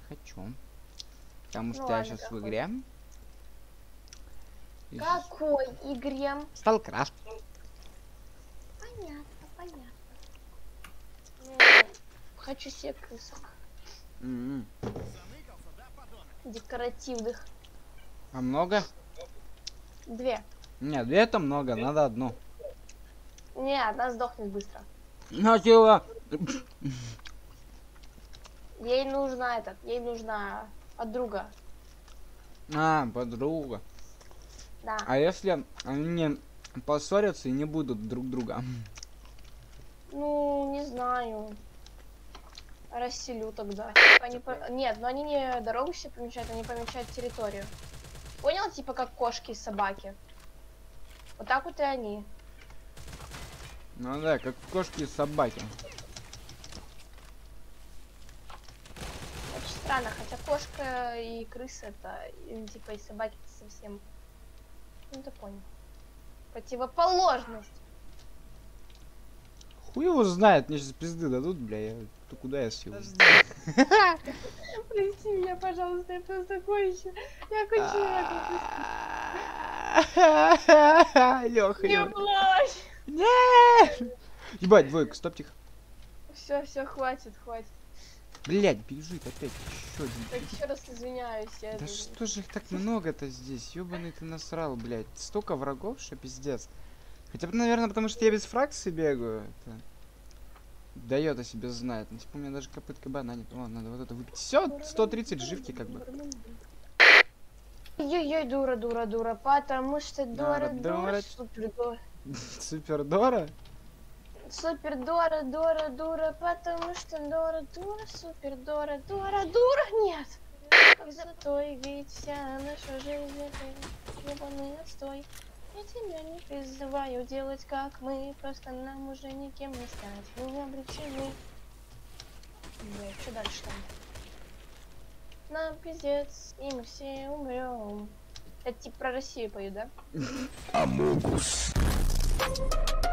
хочу. Потому что Ну, я ладно, сейчас в какой. игре. Какой игре? Сталкрафт. Понятно, понятно. Ну, хочу себе крысок. Декоративных. А много? 2. Нет, 2 это много, надо одну. Не, одна сдохнет быстро. Ну чего? Ей нужна ей нужна подруга. А, подруга. Да. А если они не поссорятся и не будут друг друга? Ну, не знаю. Расселю тогда. Нет, но они не дорогу себе помечают, они помечают территорию. Понял? Типа как кошки и собаки. Вот так вот и они. Ну да, как кошки и собаки. Очень странно, хотя кошка и крыса это, типа и собаки совсем. Ну ты понял. Противоположность. Хуй его знает, мне сейчас пизды дадут, бля, то куда я съел? Прости меня, пожалуйста, я просто кончу. Я кончу, Лёха, не Лёха. плачь. Нет! Ебать, двойка, стоп, тихо. Все, хватит. Блять, бежит опять еще один. Так еще раз извиняюсь. Да что же их так много-то здесь? Ёбаный ты насрал, блять. Столько врагов, что пиздец. Хотя бы, наверное, потому что я без фракции бегаю. Это дает о себе знать. Ну, типа, у меня даже копытка бананит. О, надо вот это выпить. Все, 130 живки как бы. Ой-ой-ой, дура, потому что дура, Дура. супер дура. Супер Дора? Супер дура, потому что дура, супер дура, нет. Зато и ведь вся наша жизнь это ебаный отстой. Я тебя не призываю делать как мы, просто нам уже никем не стать, мы обречены. Блядь, что дальше там? Нам пиздец, и мы все умрем. Это типа про Россию пою, да? Амогус.